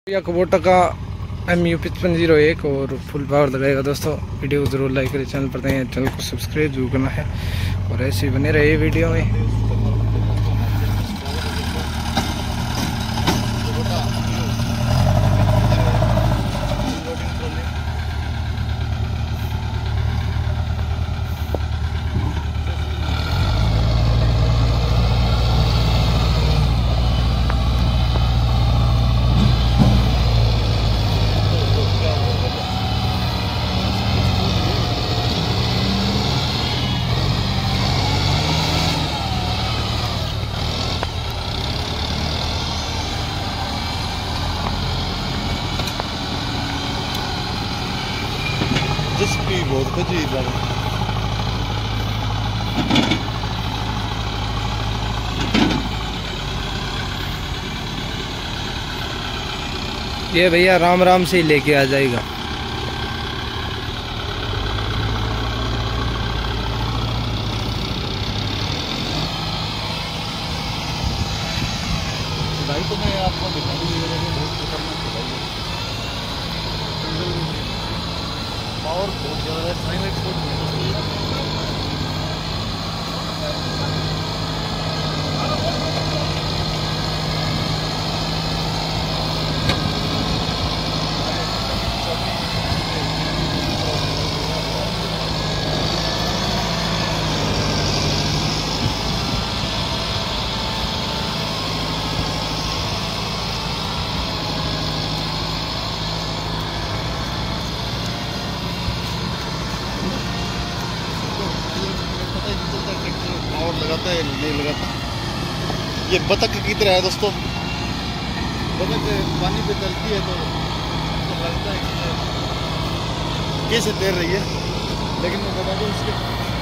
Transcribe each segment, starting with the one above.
या कुबोटा का MU5501 और फुल पावर लगाएगा दोस्तों। वीडियो को जरूर लाइक करें, चैनल पर नए चैनल को सब्सक्राइब जरूर करना है और ऐसे ही बने रहे वीडियो में। जिसकी बहुत खजी ये भैया राम राम से ही लेके आ जाएगा। भाई तो मैं आपको दिखा दूंगा, बहुत खतरनाक है भाई। पावर बहुत ज़्यादा है, साइलेंट बहुत है। और लगाता है नहीं लगाता। ये बतख की तरह है दोस्तों, बतख पानी पे चलती है तो लगता है कि कैसे तैर रही है, लेकिन मैं बता दूं इसके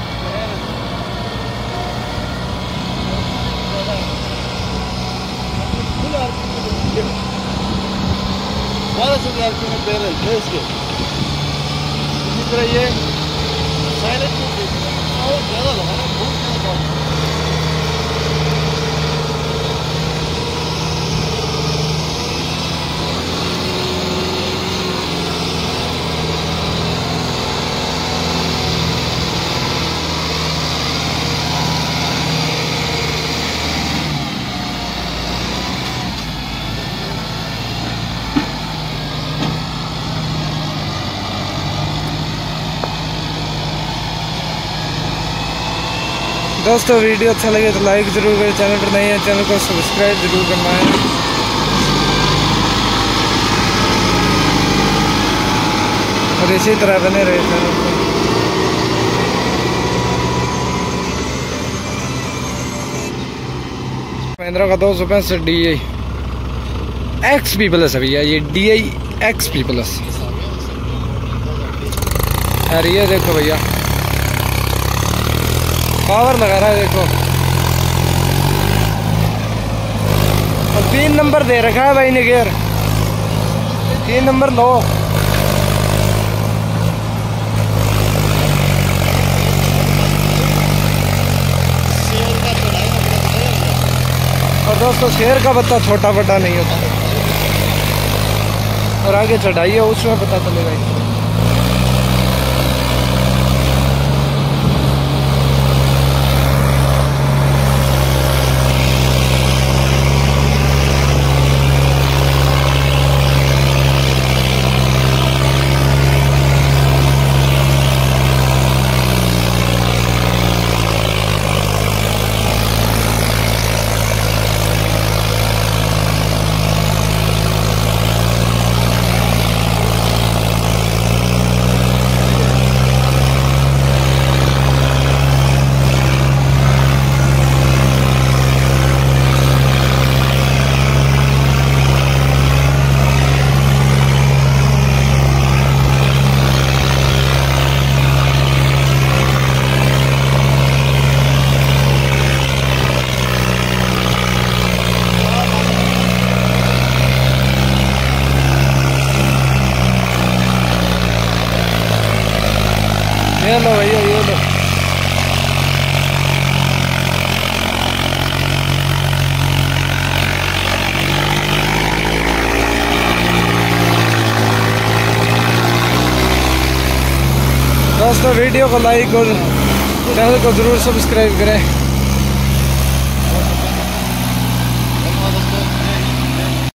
1200 आरपीएम में तैर रही है इसके। इसी तरह ये साइलेंट और ज़्यादा लगा रहा है, बहुत ज़्यादा। दोस्तों वीडियो अच्छा लगे तो लाइक जरूर करें, चैनल पर नए हैं चैनल को सब्सक्राइब जरूर करना है और इसी तरह बने रहे चैनल पर। महिंद्रा का 265 DI XP प्लस है भैया, ये DI XP प्लस। अरे ये देखो भैया पावर लगा रहा है, देखो। और 3 नंबर दे रखा है भाई ने गियर, 3 नंबर लो। और दोस्तों शेर का बत्ता छोटा बड़ा नहीं होता, और आगे चढ़ाइए उसमें पता चलेगा। दोस्तों वीडियो को लाइक और चैनल को ज़रूर सब्सक्राइब करें।